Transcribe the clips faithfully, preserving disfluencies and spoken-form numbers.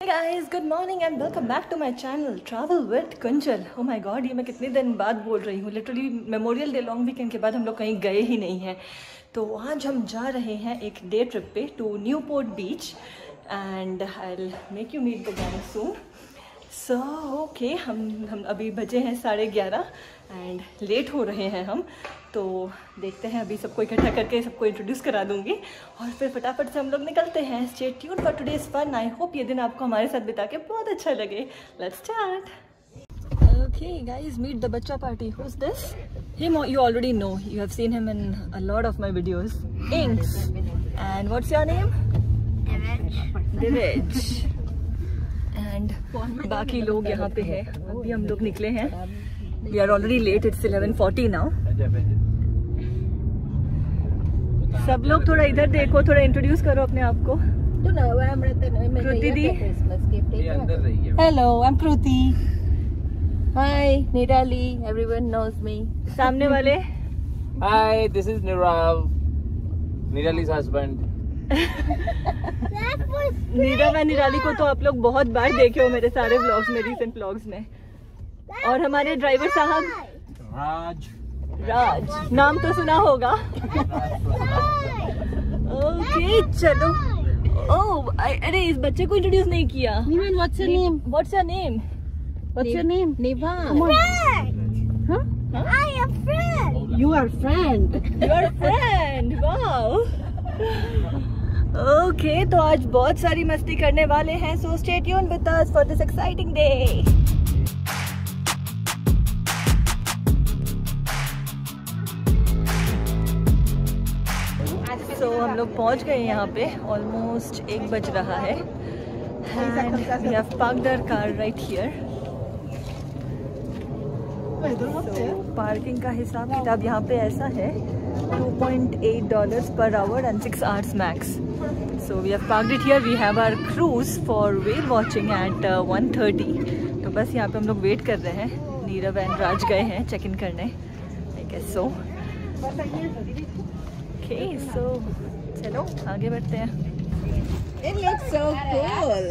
Hey guys, good morning and welcome back to my channel Travel with Kunjal. Oh my god, ये मैं कितने दिन बाद बोल रही हूँ. Literally Memorial Day long weekend के बाद हम लोग कहीं गए ही नहीं हैं. तो आज हम जा रहे हैं एक डे ट्रिप पे to Newport Beach and I will make you meet the gang soon. So okay, हम हम अभी बजे हैं साढ़े ग्यारह एंड लेट हो रहे हैं हम. तो देखते हैं, अभी सबको इकट्ठा करके सबको इंट्रोड्यूस करा दूंगी और फिर फटाफट से हम लोग निकलते हैं. Stay tuned for today's fun. I hope ये दिन आपको हमारे साथ बिता के बहुत अच्छा लगे. Let's start. Okay guys, meet the bacha party. Who's this? Him you already know. You have seen him in a lot of my videos. Inks. And what's your name? Divij. And बाकी लोग यहाँ पे हैं. अभी हम लोग निकले हैं. We are already late. It's eleven forty now. सब लोग थोड़ा इधर देखो, थोड़ा इंट्रोड्यूस करो अपने आप को. कृति दी. Hello, I'm Kruti. Hi, Nirali. Everyone knows me. सामने वाले. Hi, this is Nirav, Nirali's husband. Nirav और निराली को तो आप लोग बहुत बार देखे हो मेरे सारे व्लॉग्स में, रीसेंट व्लॉग्स में. और हमारे ड्राइवर साहब Raj. राज, नाम तो सुना होगा. ओके चलो. ओह अरे, इस बच्चे को इंट्रोड्यूस नहीं किया. Nivan, what's your name? What's your name? What's your name? Niva. Huh? I am friend. You are friend. Your friend. Wow. Okay, तो आज बहुत सारी मस्ती करने वाले हैं. So stay tuned with us for this exciting day. तो so, हम लोग पहुंच गए यहाँ पे. ऑलमोस्ट एक बज रहा है and we have parked our car right here. Parking का हिसाब किताब यहाँ पे ऐसा है, two point eight dollars per hour and six hours max. So we have parked it here. We have our cruise for whale watching at one thirty. तो बस यहाँ पे हम लोग वेट कर रहे हैं. नीरव एंड राज गए हैं चेक इन करने, I guess so. Okay so चलो आगे बढ़ते हैं. It looks so cool.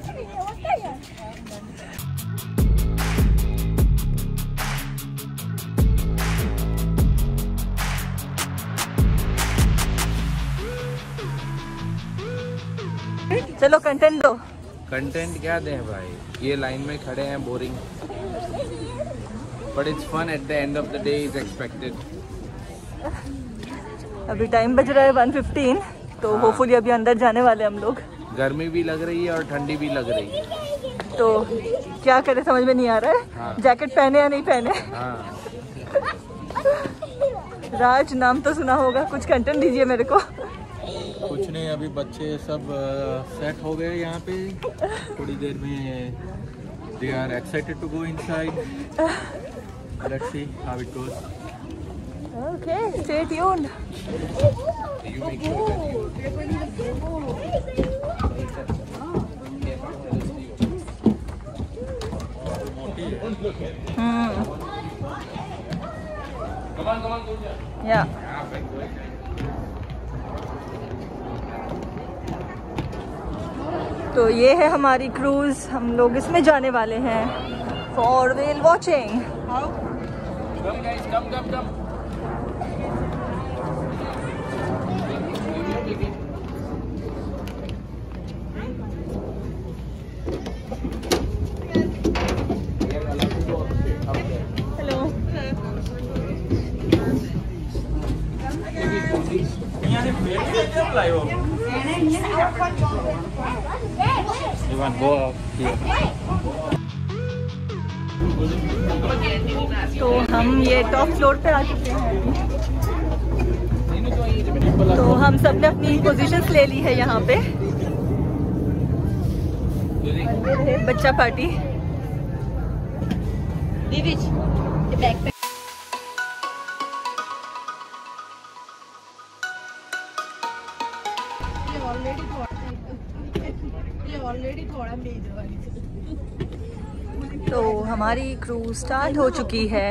चलो कंटेंट दो. कंटेंट क्या दें भाई, ये लाइन में खड़े हैं boring, but it's fun at the end of the day is expected. अभी टाइम बज रहा है वन फिफ्टीन. तो हाँ. होपफुली अभी अंदर जाने वाले हम लोग. गर्मी भी लग रही है और ठंडी भी लग रही है. तो क्या करें समझ में नहीं आ रहा है. हाँ. जैकेट पहने या नहीं पहने. हाँ. राज, नाम तो सुना होगा, कुछ कंटेंट दीजिए मेरे को. कुछ नहीं, अभी बच्चे सब सेट हो गए यहाँ पे. थोड़ी देर में they are excited to go inside. Let's see how it goes. Okay, stay tuned. या तो ये है हमारी क्रूज. हम लोग इसमें जाने वाले हैं for whale watching. Come guys, come, come, come. Hello. तो हम ये टॉप फ्लोर पे आ चुके हैं. तो हम सब ने अपनी पोजीशंस ले ली है यहाँ पे. बच्चा पार्टी. तो हमारी क्रूज स्टार्ट हो चुकी है.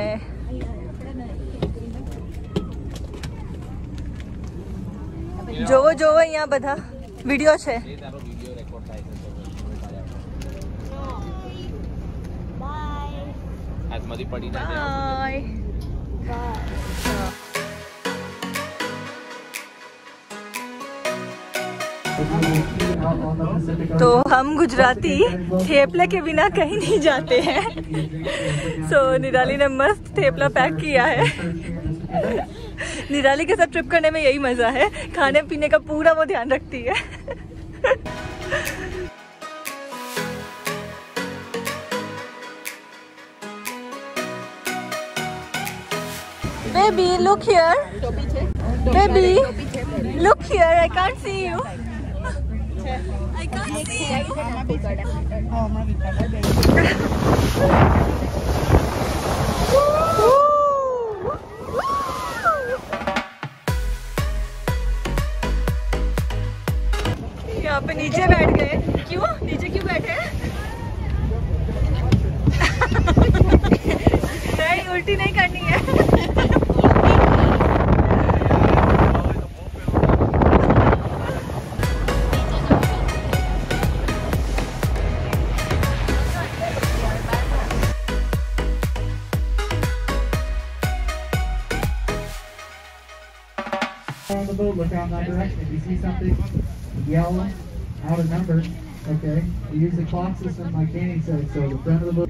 જોવો જોવો અહીંયા બધા વિડીયો છે. आज मधी पड़ी ना बाय। तो हम गुजराती थेपला के बिना कहीं नहीं जाते हैं। सो so, निराली ने मस्त थेपला पैक किया है। निराली के साथ ट्रिप करने में यही मजा है, खाने पीने का पूरा वो ध्यान रखती है। Baby, look here. Baby, look here. I can't see you. I can't see you. यहाँ पे नीचे बैठ गए। क्यों? नीचे क्यों बैठे हैं? नहीं, उल्टी नहीं करनी है। On the boat, look out in that direction. If you see something yellow, out of number, okay, you use the clock system like Danny said, so the front of the boat.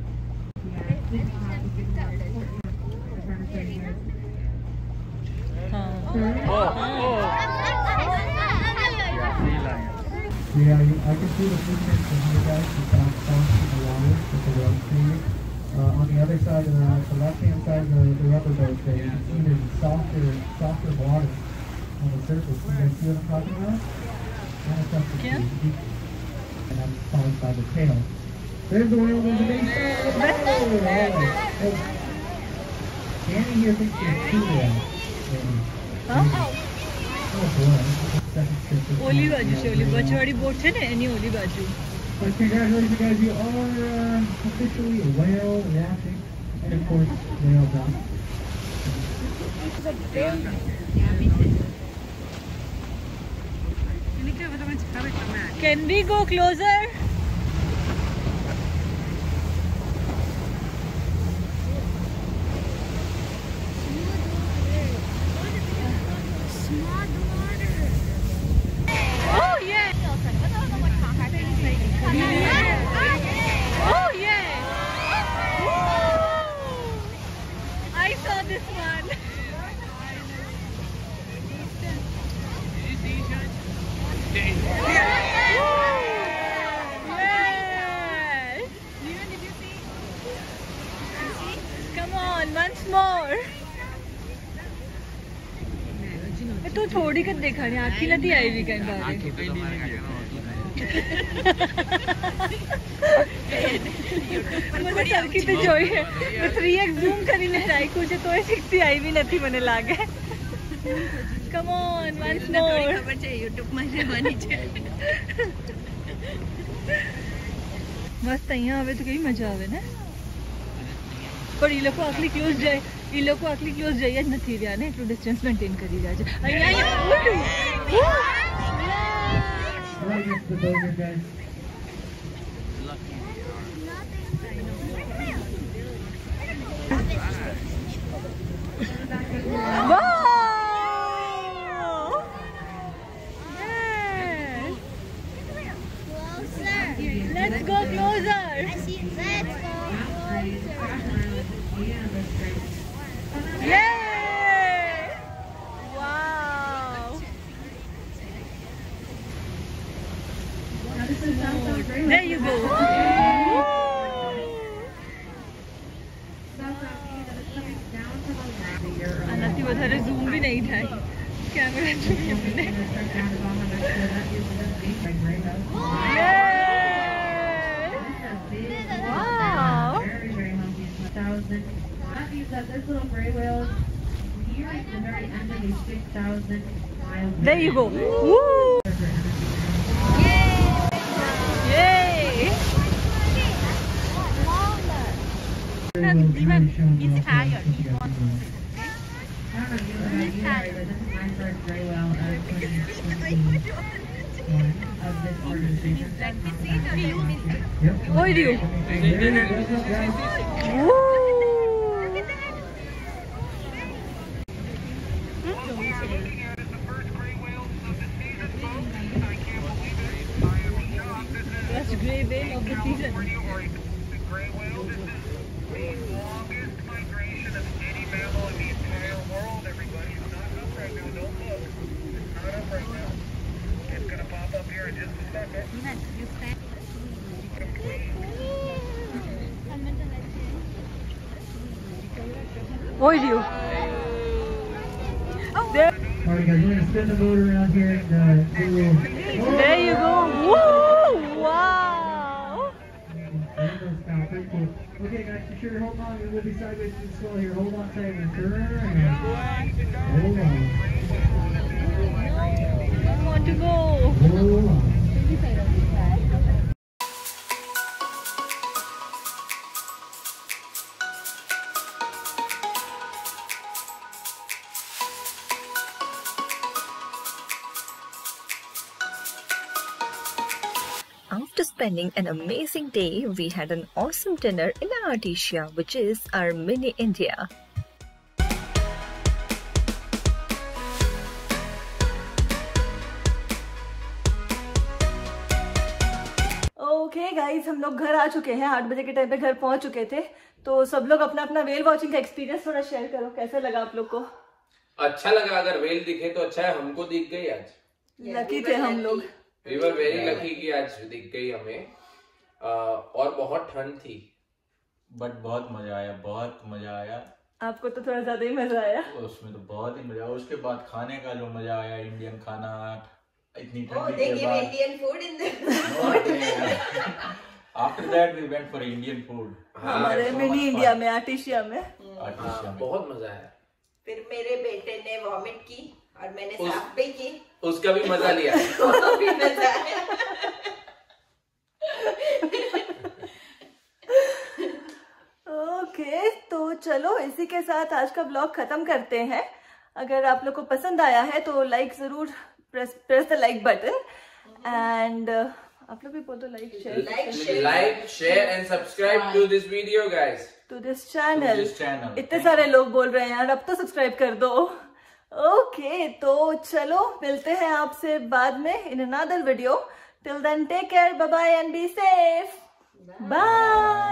Yeah, you, I can see the footprints from here, guys. You found stones in the water with the rope through. Uh, on the other side of the, the left-hand side of the, the rubber boat there, you can see there's softer, softer water on the surface. You guys see what I'm talking about? Kind of tough to see. And I'm followed by the tail. There's the whale, there's the big oh, oh, oh. Danny here thinks there's two whales. Huh? Oh boy. Second trip. ओली बाजू से ओली बचवाड़ी boat है ना any ओली बाजू। But congratulations, guys! You are uh, officially a whale watching, and of course, whale done. Can we go closer? Oh yeah! Oh yeah! I saw this one. Yes! Come on, once more. तो थोड़ी कर देखा नहीं, आँखी नदी आई भी कहीं बाहर। મને સરખી તો જોઈ છે મેં थ्री एक्स ઝૂમ કરીને રાખ્યું છે તોય શીખતી આવી નથી મને લાગે. Come on once more. ખબર છે YouTube માં જવાની છે. મસ્ત અહીંયા આવે તો કેવી મજા આવે ને. પણ એ લોકો આટલી ક્લોઝ જાય એ લોકો આટલી ક્લોઝ જઈ જ નથી રહ્યા ને એટલું ડિસ્ટન્સ મેન્ટેન કરી રહ્યા છે. અહીંયા Right next to the boat, guys. Wow! Yes! Closer. Let's go closer. I see. Let's go closer. Yay! Wow! There you go. આનાથી વધારે ઝૂમ બી નહીં થાય કેમેરા જોઈએ મને. Wow! There you go. Woo! Yay! It's higher. I don't know, you have an idea, but this is my first gray whale of twenty twenty-one of this organization. Yep. What do you? That's gray whale of the season. What do you? There, Alright guys, we're going to spin the boat around here and uh, do a little... there you go. Woo! Wow! Rainbow style, pretty cool. Okay guys, be sure to hold on, we'll be sideways to the swell here. Hold on tight and turn around. Hold on. I want to go. Hold on. After spending an amazing day, we had an awesome dinner in Artesia, which is our mini India. Okay guys, हम लोग घर आ चुके हैं। आठ बजे के time पे घर पहुंच चुके थे। तो सब लोग अपना अपना वेल वॉचिंग का एक्सपीरियंस थोड़ा शेयर करो, कैसा लगा आप लोग को? अच्छा लगा, अगर वेल दिखे तो अच्छा है। हमको दिख गई आज, लकी थे हम लोग। वी वर वेरी लकी कि आज दिख गई हमें। आ, और बहुत ठंड थी, बट बहुत मजा आया, बहुत मजा आया। आपको तो थोड़ा ज्यादा ही मजा आया। उसमें तो बहुत ही मजा आया। उसके बाद खाने का जो मजा आया, इंडियन खाना इतनी ठंडी के बाद। Indian food in the After that we went for Indian food. हमारे मिनी इंडिया में, आर्टिशिया में। आर्टिशिया में बहुत मजा आया। फिर मेरे बेटे ने वॉमिट की और मैंने साफ भी की। उसका भी मजा लिया। वो भी मजा आया। ओके, तो चलो इसी के साथ आज का ब्लॉग खत्म करते हैं। अगर आप लोग को पसंद आया है तो लाइक जरूर, press press the like button and आप लोग भी बोल दो like share like share and subscribe to this video guys, to this channel. this channel. इतने सारे लोग बोल रहे हैं यार, अब तो सब्सक्राइब कर दो। ओके, तो चलो मिलते हैं आपसे बाद में in another video. Till then take care, bye bye and be safe. Bye.